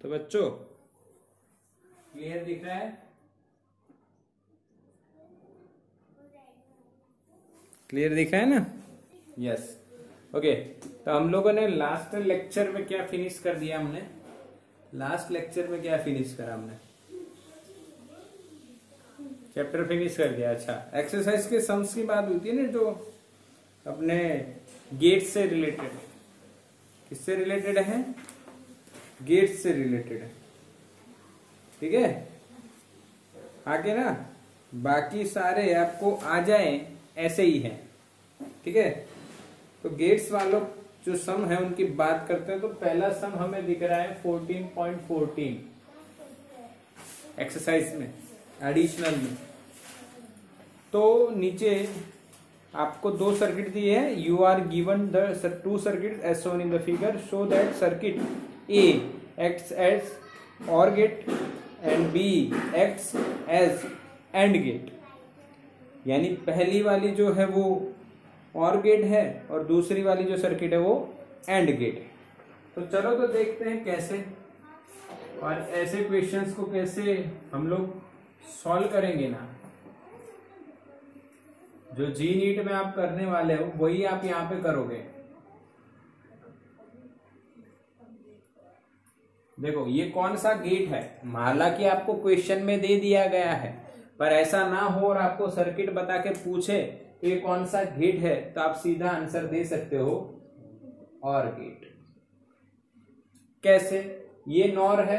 तो बच्चों क्लियर दिख रहा है? क्लियर दिखा है ना? यस। ओके, तो हम लोगों ने लास्ट लेक्चर में क्या फिनिश कर दिया? हमने लास्ट लेक्चर में क्या फिनिश करा? हमने चैप्टर फिनिश कर दिया। अच्छा, एक्सरसाइज के सम्स की बात होती है ना, जो अपने गेट से रिलेटेड। किससे रिलेटेड है? गेट से रिलेटेड है। ठीक है, आगे ना बाकी सारे आपको आ जाए ऐसे ही है। ठीक है, तो गेट्स वालों जो सम है उनकी बात करते हैं। तो पहला सम हमें दिख रहा है 14.14 एक्सरसाइज में, एडिशनल में। तो नीचे आपको दो सर्किट दिए हैं। You are given the two circuit as shown in the figure, show that circuit A acts as OR gate and B acts as AND gate. यानी पहली वाली जो है वो OR गेट है और दूसरी वाली जो सर्किट है वो AND गेट है। तो चलो तो देखते हैं कैसे, और ऐसे क्वेश्चंस को कैसे हम लोग सॉल्व करेंगे ना। जो जी नीट में आप करने वाले हो वही आप यहाँ पे करोगे। देखो ये कौन सा गेट है, हालांकि आपको क्वेश्चन में दे दिया गया है, पर ऐसा ना हो और आपको सर्किट बता के पूछे ये कौन सा गेट है, तो आप सीधा आंसर दे सकते हो OR गेट। कैसे? ये NOR है,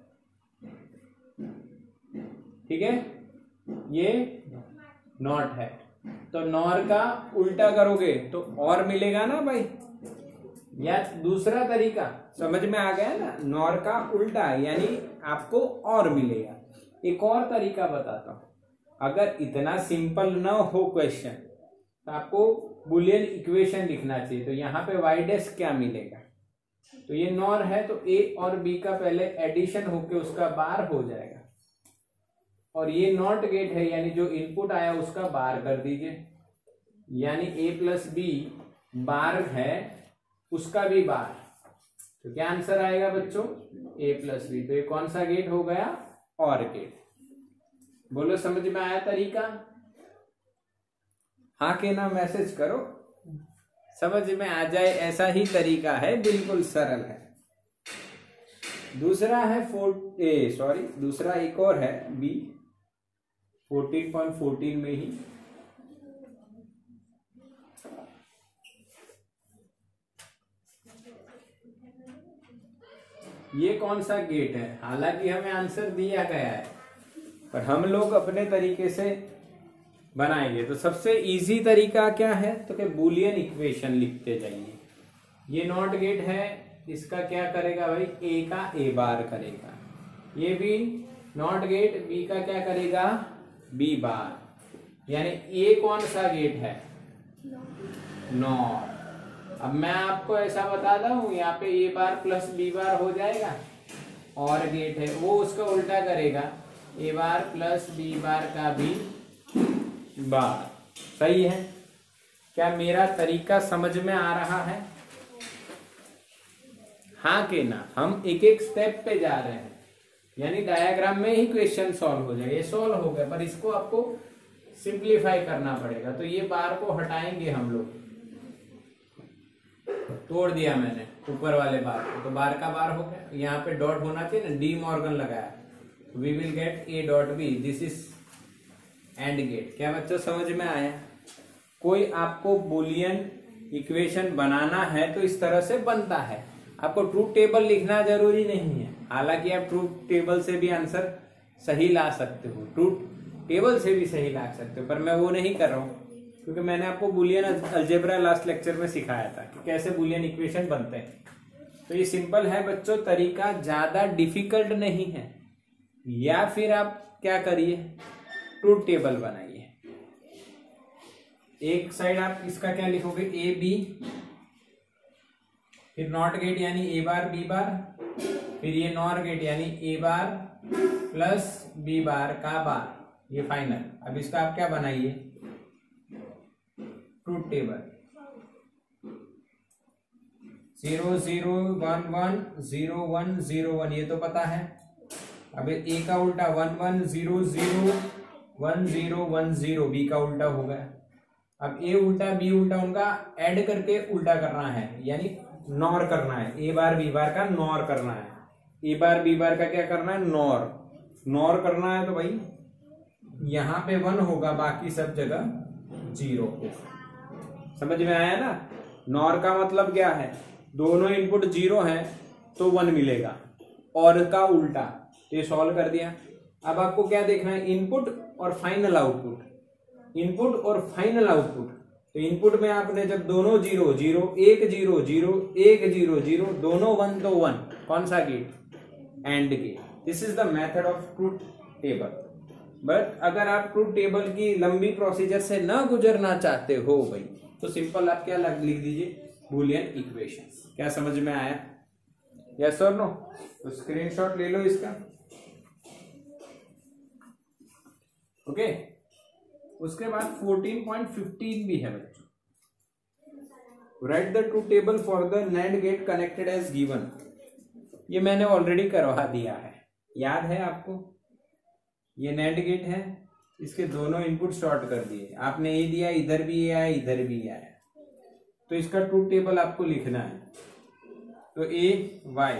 ठीक है, ये NOT है। तो NOR का उल्टा करोगे तो OR मिलेगा ना भाई। या दूसरा तरीका समझ में आ गया ना, NOR का उल्टा यानी आपको OR मिलेगा। एक और तरीका बताता हूं। अगर इतना सिंपल न हो क्वेश्चन तो आपको बुलियन इक्वेशन लिखना चाहिए। तो यहाँ पे y डैश क्या मिलेगा? तो ये NOR है तो a और b का पहले एडिशन होके उसका बार हो जाएगा, और ये नॉट गेट है यानी जो इनपुट आया उसका बार कर दीजिए। यानी a प्लस बी बार है उसका भी बार। तो क्या आंसर आएगा बच्चों? a plus B. तो ये कौन सा गेट हो गया? OR gate. बोलो समझ में आया तरीका? हाँ के ना मैसेज करो, समझ में आ जाए ऐसा ही तरीका है, बिल्कुल सरल है। दूसरा है दूसरा एक और है बी 14.14 में ही। ये कौन सा गेट है? हालांकि हमें आंसर दिया गया है पर हम लोग अपने तरीके से बनाएंगे। तो सबसे इजी तरीका क्या है? तो कि बुलियन इक्वेशन लिखते जाइए। ये नॉट गेट है, इसका क्या करेगा भाई? a का a बार करेगा। ये भी नॉट गेट, b का क्या करेगा? b बार। यानी a कौन सा गेट है? NOR। अब मैं आपको ऐसा बताता हूं, यहाँ पे a bar plus b bar हो जाएगा। OR गेट है, वो उसका उल्टा करेगा, a bar plus b bar का भी बार। सही है? क्या मेरा तरीका समझ में आ रहा है? हाँ के ना? हम एक एक स्टेप पे जा रहे हैं, यानी डायग्राम में ही क्वेश्चन सॉल्व हो जाएगा। ये सॉल्व हो गया पर इसको आपको सिंप्लीफाई करना पड़ेगा। तो ये बार को हटाएंगे हम लोग, तोड़ दिया मैंने ऊपर वाले बार को, तो बार का बार हो गया। यहाँ पे डॉट होना चाहिए ना, डी मॉर्गन लगाया। We will get a dot b, this is AND gate. क्या बच्चों समझ में आया? कोई आपको बुलियन इक्वेशन बनाना है तो इस तरह से बनता है। आपको ट्रूथ टेबल लिखना जरूरी नहीं है, हालांकि आप ट्रूथ टेबल से भी आंसर सही ला सकते हो, ट्रूथ टेबल से भी सही ला सकते हो, पर मैं वो नहीं कर रहा हूं क्योंकि मैंने आपको बुलियन अलजेब्रा लास्ट लेक्चर में सिखाया था कि कैसे बुलियन इक्वेशन बनते हैं। तो ये सिंपल है बच्चों, तरीका ज्यादा डिफिकल्ट नहीं है। या फिर आप क्या करिए, ट्रूथ टेबल बनाइए। एक साइड आप इसका क्या लिखोगे? ए बी, फिर नॉट गेट यानी a बार b बार, फिर ये नॉर गेट यानी a bar plus b bar का बार, ये फाइनल। अब इसका आप क्या बनाइए? Truth table. 0 0 1 1 0 1 0 1, ये तो पता है। अब ए का उल्टा 1 1 0 0 1 0 1 0, बी का उल्टा हो गया। अब ए उल्टा बी उल्टा उनका ऐड करके उल्टा करना है, यानी नॉर करना है। ए बार बी बार का नॉर करना है, ए बार बी बार का क्या करना है, नॉर। नॉर करना है तो भाई यहां पे 1 होगा, बाकी सब जगह 0 होगा। समझ में आया ना? नॉर का मतलब क्या है, दोनों इनपुट 0 है तो 1 मिलेगा, और का उल्टा। तो ये सॉल्व कर दिया। अब आपको क्या देखना है, इनपुट और फाइनल आउटपुट। इनपुट और फाइनल आउटपुट, तो इनपुट में आपने जब दोनों 0 0 1 0 0 1 0 0 दोनों 1 तो 1, कौन सा gate, AND gate. This is the method of truth table. But अगर आप ट्रूथ टेबल की लंबी प्रोसीजर से ना गुजरना चाहते हो भाई, तो सिंपल आप क्या लिख दीजिए, बूलियन इक्वेशंस। क्या समझ में आया? यस और नो? तो स्क्रीनशॉट ले लो इसका। ओके उसके बाद 14.15 भी है बच्चों, right the truth table for the NAND gate connected as given. ये मैंने ऑलरेडी करवा दिया है, याद है आपको? ये NAND गेट है, इसके दोनों इनपुट शॉर्ट कर दिए आपने, ये दिया इधर भी आया इधर भी आया, तो इसका ट्रूथ टेबल आपको लिखना है। तो A Y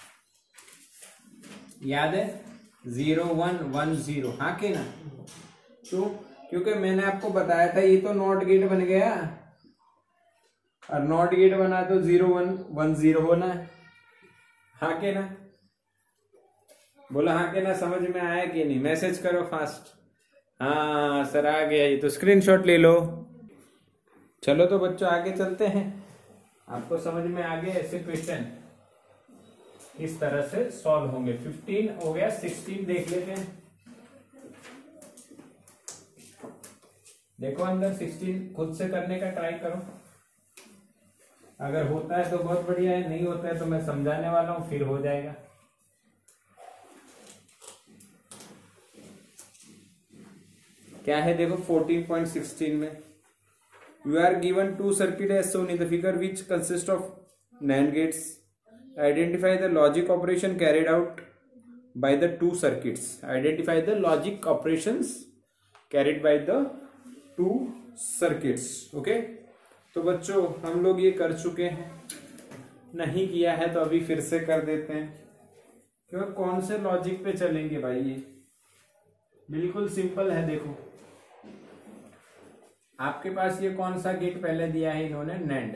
याद है, 0 1 1 0, हाँ के ना? तो क्योंकि मैंने आपको बताया था ये तो नॉट गेट बन गया, और नॉट गेट बना तो 0 1 1 0 होना है, हाँ के ना? बोला हाँ के ना? समझ में आया कि नहीं? मैसेज करो फास्ट। हाँ सर आ गया, ये तो स्क्रीनशॉट ले लो। चलो तो बच्चों आगे चलते हैं। आपको समझ में आ गया ऐसे क्वेश्चन इस तरह से सॉल्व होंगे। 15 हो गया, 16 देख लेते हैं। देखो अंदर 16 खुद से करने का ट्राई करो, अगर होता है तो बहुत बढ़िया है, नहीं होता है तो मैं समझाने वाला हूं, फिर हो जाएगा। क्या है देखो 14.16 में, you are given two circuits as shown in the figure which consist of NAND gates. Identify the logic operation carried out by the two circuits. Identify the logic operations carried by the two circuits. Okay? तो बच्चों हम लोग ये कर चुके हैं, नहीं किया है तो अभी फिर से कर देते हैं। क्यों, कौन से लॉजिक पे चलेंगे भाई? ये बिल्कुल सिंपल है। देखो आपके पास ये कौन सा गेट पहले दिया है इन्होंने, NAND,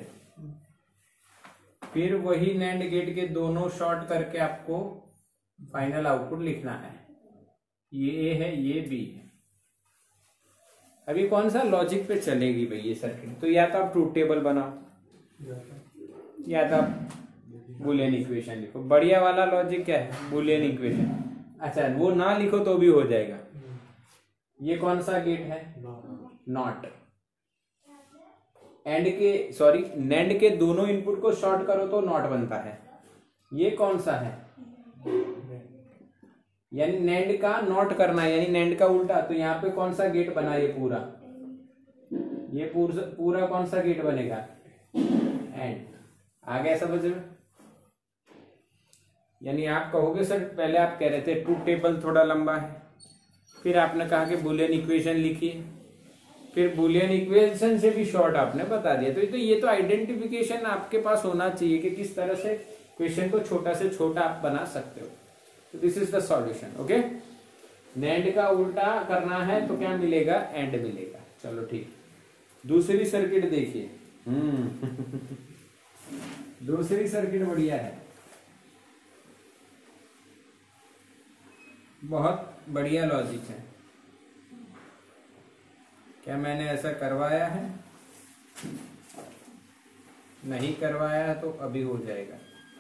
फिर वही NANड गेट के दोनों शॉर्ट करके आपको फाइनल आउटपुट लिखना है। ये ए है, ये बी है। अभी कौन सा लॉजिक पे चलेगी भाई ये सर्किट? तो या तो आप ट्रूथ टेबल बनाओ, या तो आप बूलियन इक्वेशन लिखो। बढ़िया वाला लॉजिक क्या है, बूलियन इक्वेशन। अच्छा वो ना लिखो तो भी हो जाएगा। ये कौन सा गेट है, नॉट। एंड के सॉरी NAND के दोनों इनपुट को शॉर्ट करो तो नॉट बनता है। ये कौन सा है, यानी NAND का नॉट करना है, यानी NAND का उल्टा। तो यहाँ पे कौन सा गेट बना, ये पूरा, ये पूरा कौन सा गेट बनेगा, एंड। आ गया समझ में? यानी आप कहोगे सर पहले आप कह रहे थे ट्रूथ टेबल थोड़ा लंबा है, फिर आपने कहा कि बूलियन इक्वेशन लिखिए, फिर बूलियन इक्वेशन से भी शॉर्ट आपने बता दिया। तो ये तो आइडेंटिफिकेशन आपके पास होना चाहिए कि किस तरह से क्वेश्चन को छोटा से छोटा आप बना सकते हो। तो this is the solution. Okay, NAND का उल्टा करना है तो क्या मिलेगा, एंड मिलेगा। चलो ठीक, दूसरी सर्किट देखिए। दूसरी सर्किट बढ़िया है, बहुत बढ़िया लॉजिक है। क्या मैंने ऐसा करवाया है? नहीं करवाया है तो अभी हो जाएगा।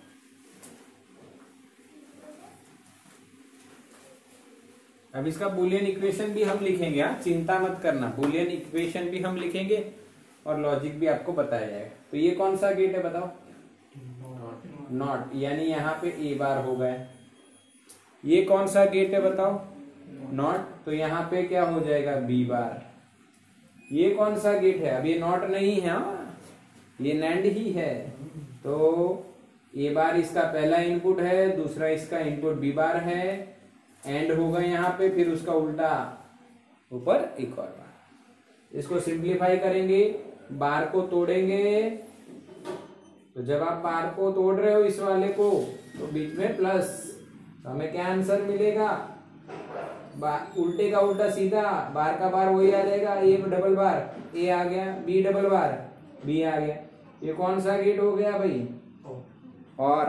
अब इसका बूलियन इक्वेशन भी हम लिखेंगे, हाँ चिंता मत करना, बूलियन इक्वेशन भी हम लिखेंगे और लॉजिक भी आपको बताया जाएगा। तो ये कौन सा गेट है बताओ, नॉट, यानी यहाँ पे ए बार हो गया। ये कौन सा गेट है बताओ, नॉट, तो यहाँ पे क्या हो जाएगा, बी बार। ये कौन सा गेट है, अब ये नॉट नहीं है, ये NAND ही है, तो ए बार इसका पहला इनपुट है, दूसरा इसका इनपुट बी बार है, एंड होगा यहाँ पे, फिर उसका उल्टा ऊपर एक और बार। इसको सिंप्लीफाई करेंगे, बार को तोड़ेंगे, तो जब आप बार को तोड़ रहे हो इस वाले को, तो बीच में प्लस, तो हमें क्या आंसर मिलेगा, उल्टे का उल्टा सीधा, बार का बार वही आ जाएगा, ए डबल बार ए आ गया, बी डबल बार बी आ गया। ये कौन सा गेट हो गया भाई, और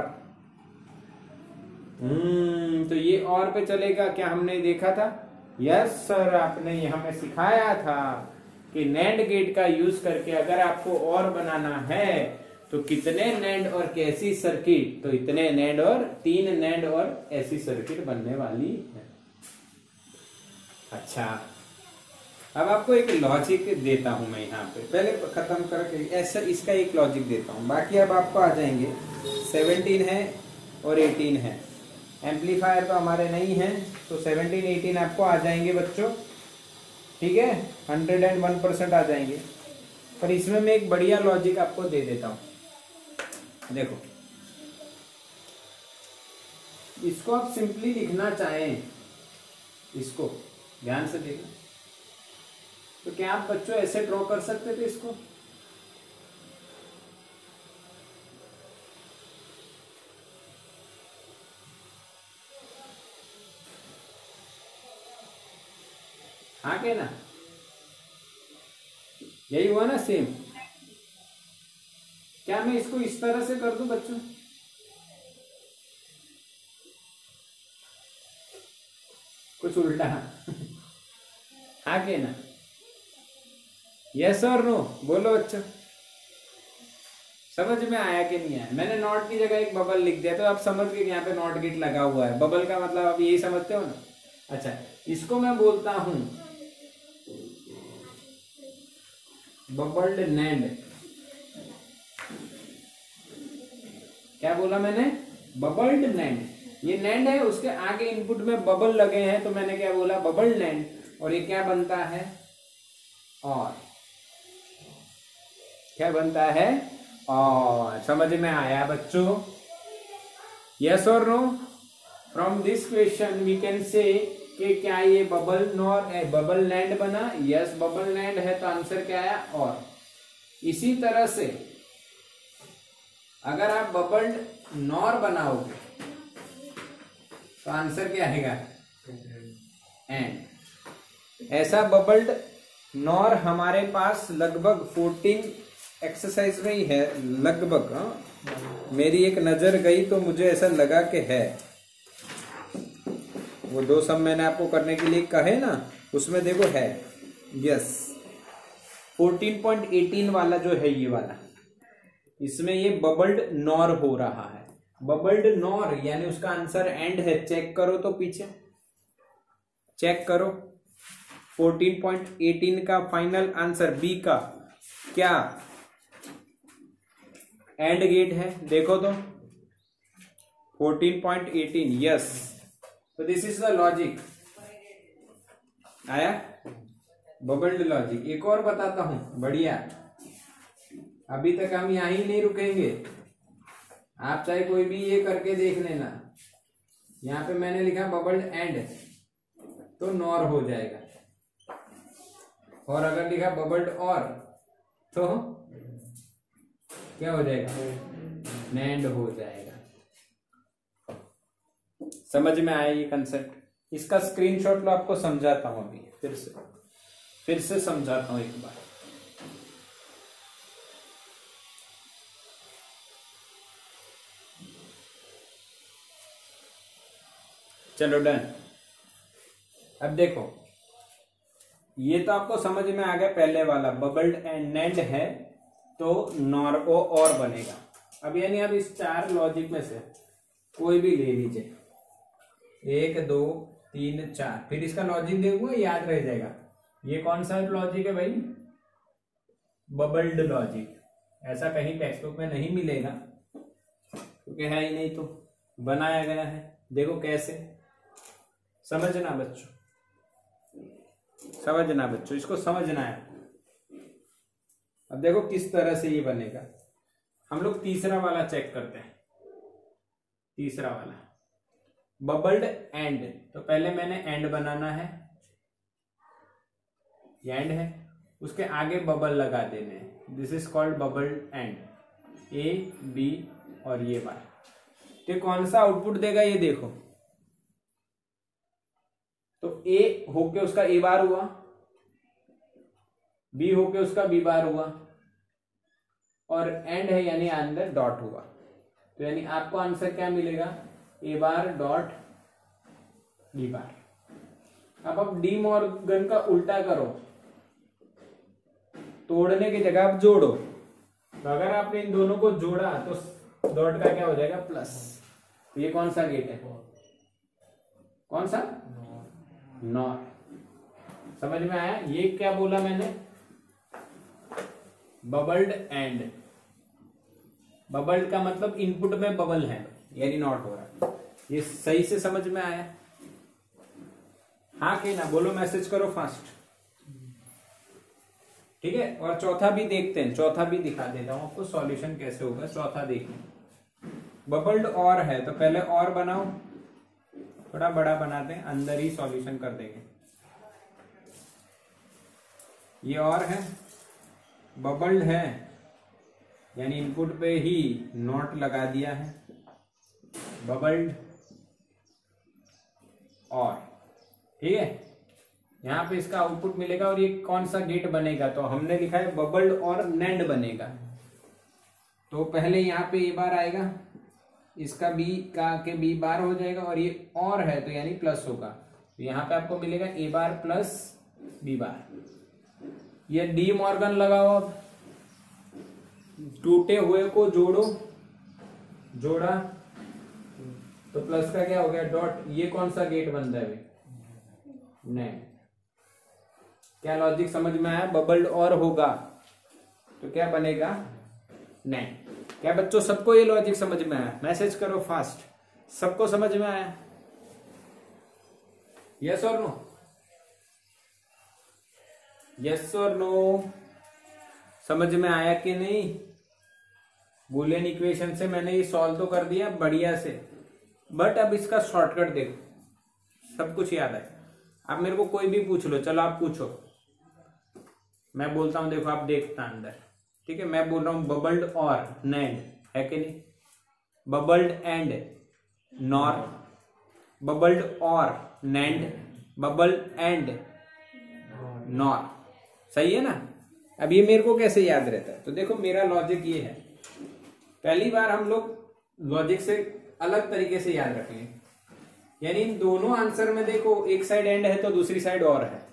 तो ये और पे चलेगा क्या, हमने देखा था, यस सर, आपने ये हमें सिखाया था कि नैंड गेट का यूज करके अगर आपको और बनाना है तो कितने नैंड और कैसी सर्किट, तो इतने नैंड और 3 नैंड और ऐसी सर्किट बनने वाली है। अच्छा, अब आपको एक लॉजिक देता हूं मैं यहाँ पे, पहले खत्म करके ऐसा इसका एक लॉजिक देता हूं, बाकी अब आपको आ जाएंगे। 17 है और 18 है, एम्पलीफायर तो हमारे नहीं है, तो 17 18 आपको आ जाएंगे बच्चों, ठीक है, 101% आ जाएंगे। पर इसमें मैं एक बढ़िया लॉजिक आपको दे देता हूं, देखो इसको आप सिंपली लिखना चाहें, इसको ध्यान से देखो, तो क्या आप बच्चों ऐसे ड्रॉ कर सकते थे इसको, हाँ के ना, यही हुआ ना सेम। क्या मैं इसको इस तरह से कर दूं बच्चों, कुछ उल्टा हाँ के ना, यस और नो बोलो बच्चों, समझ में आया कि नहीं आया। मैंने नॉट की जगह एक बबल लिख दिया, तो आप समझ गए यहाँ पे नॉट गेट लगा हुआ है, बबल का मतलब आप यही समझते हो ना। अच्छा, इसको मैं बोलता हूं बबल्ड नैंड, क्या बोला मैंने, बबल्ड नैंड। ये नैंड है, उसके आगे इनपुट में बबल लगे हैं, तो मैंने क्या बोला, बबल्ड नैंड। और ये क्या बनता है, और क्या बनता है, और समझ में आया बच्चों, यस और no. From this question we can say कि क्या ये बबल बबल नैंड बना, यस बबल नैंड है, तो आंसर क्या आया, और। इसी तरह से अगर आप बबल्ड नॉर बनाओगे तो आंसर क्या आएगा, एंड। ऐसा बबल्ड नॉर हमारे पास लगभग 14 एक्सरसाइज में ही है, लगभग। मेरी एक नजर गई तो मुझे ऐसा लगा कि है, वो 2 सम मैंने आपको करने के लिए कहे ना, उसमें देखो है, यस 14.18 वाला जो है ये वाला, इसमें ये बबल्ड नॉर हो रहा है। बबल्ड नॉर यानी उसका आंसर एंड है, चेक करो तो पीछे चेक करो, 14.18 का फाइनल आंसर बी का क्या एंड गेट है, देखो तो 14.18, यस। तो दिस इज द लॉजिक, आया बबल्ड लॉजिक। एक और बताता हूं, बढ़िया, अभी तक हम यहां ही नहीं रुकेंगे, आप चाहे कोई भी ये करके देख लेना। यहां पे मैंने लिखा बबल्ड एंड, तो नॉर हो जाएगा, और अगर लिखा बबल्ड और तो क्या हो जाएगा, नैंड हो जाएगा। समझ में आया ये कंसेप्ट, इसका स्क्रीनशॉट लो, आपको समझाता हूं अभी, फिर से समझाता हूं एक बार। चलो डन। अब देखो, ये तो आपको समझ में आ गया, पहले वाला बबल्ड एंड नैंड है तो नॉर ओ और बनेगा। अब यानी अब इस 4 लॉजिक में से कोई भी ले लीजिए, 1 2 3 4, फिर इसका लॉजिक देखूंगा, याद रह जाएगा। ये कौन सा लॉजिक है भाई, बबल्ड लॉजिक। ऐसा कहीं टेक्स्ट बुक में नहीं मिलेगा, क्योंकि है ही नहीं, तो बनाया गया है। देखो कैसे, समझना बच्चों, समझना बच्चों, इसको समझना है। अब देखो किस तरह से ये बनेगा। हम लोग तीसरा वाला चेक करते हैं। तीसरा वाला बबल्ड एंड, तो पहले मैंने एंड बनाना है, ये एंड है, उसके आगे बबल लगा देने हैं, this is called bubbled AND, A B और ये बार। तो कौन सा आउटपुट देगा ये देखो, तो ए होके उसका ए बार हुआ, बी होके उसका बी बार हुआ, और एंड है यानी अंदर डॉट हुआ। तो यानी आपको आंसर क्या मिलेगा, ए बार डॉट बी बार। अब डी मॉर्गन का उल्टा करो, तोड़ने की जगह आप जोड़ो। तो अगर आपने इन दोनों को जोड़ा तो डॉट का क्या हो जाएगा, प्लस। तो ये कौन सा गेट है, कौन सा, नॉर। समझ में आया, ये क्या बोला मैंने, बबल्ड एंड। बबल्ड का मतलब इनपुट में बबल है यानी नॉट हो रहा है। ये सही से समझ में आया, हाँ कि ना, बोलो, मैसेज करो फास्ट। ठीक है, और चौथा भी देखते हैं, चौथा भी दिखा देता हूं आपको सॉल्यूशन कैसे होगा। चौथा देखिए, बबल्ड और है तो पहले और बनाओ, थोड़ा बड़ा बनाते हैं, अंदर ही सॉल्यूशन कर देंगे। ये और है, बबल्ड है यानी इनपुट पे ही नॉट लगा दिया है, बबल्ड और, ठीक है। यहां पे इसका आउटपुट मिलेगा और ये कौन सा गेट बनेगा, तो हमने लिखा है बबल्ड और नैंड बनेगा। तो पहले यहाँ पे ए बार आएगा, इसका बी का के बी बार हो जाएगा, और ये और है तो यानी प्लस होगा। तो यहाँ पे आपको मिलेगा ए बार प्लस बी बार। ये डी मॉर्गन लगाओ, अब टूटे हुए को जोड़ो, जोड़ा तो प्लस का क्या हो गया, डॉट। ये कौन सा गेट बन रहा है, नहीं, क्या लॉजिक समझ में आया, बबल्ड और होगा तो क्या बनेगा, नहीं। क्या बच्चों सबको ये लॉजिक समझ में आया, मैसेज करो फास्ट, सबको समझ में आया, यस और नो, यस और नो, समझ में आया कि नहीं। बूलियन इक्वेशन से मैंने ये सॉल्व तो कर दिया बढ़िया से, बट अब इसका शॉर्टकट देखो, सब कुछ याद है। अब मेरे को कोई भी पूछ लो, चलो आप पूछो, मैं बोलता हूं, देखो आप देखता अंदर, ठीक है। मैं बोल रहा हूं बबल्ड और नैंड, है कि नहीं, bubbled AND NOR, bubbled OR NAND, bubbled AND NOR, सही है ना। अब ये मेरे को कैसे याद रहता है, तो देखो मेरा लॉजिक ये है, पहली बार हम लोग लॉजिक से अलग तरीके से याद रखेंगे, यानी इन दोनों आंसर में देखो, एक साइड एंड है तो दूसरी साइड और है,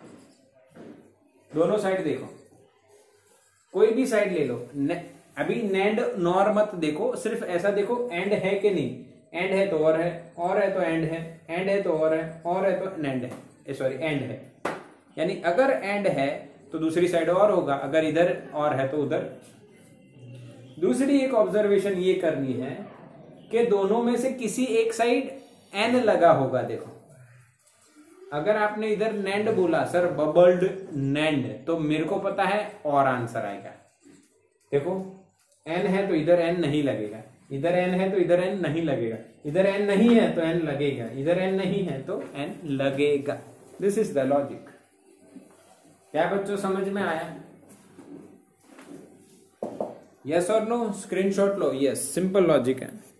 दोनों साइड देखो, कोई भी साइड ले लो। अभी नैंड नॉर मत देखो, सिर्फ ऐसा देखो एंड है कि नहीं, एंड है तो और है तो एंड है तो और है तो नैंड है, सॉरी एंड है। यानी अगर एंड है तो दूसरी साइड और होगा, अगर इधर और है तो उधर। दूसरी एक ऑब्जर्वेशन ये करनी है कि दोनों में से किसी एक साइड एन लगा होगा। देखो अगर आपने इधर नैंड बोला, सर बबल्ड नैंड, तो मेरे को पता है और आंसर आएगा। देखो एन है तो इधर एन नहीं लगेगा, इधर एन है तो इधर एन नहीं लगेगा, इधर एन नहीं है तो एन लगेगा, इधर एन नहीं है तो एन लगेगा। This is the logic. क्या बच्चों समझ में आया, यस और नो, स्क्रीनशॉट लो, यस, सिंपल लॉजिक है।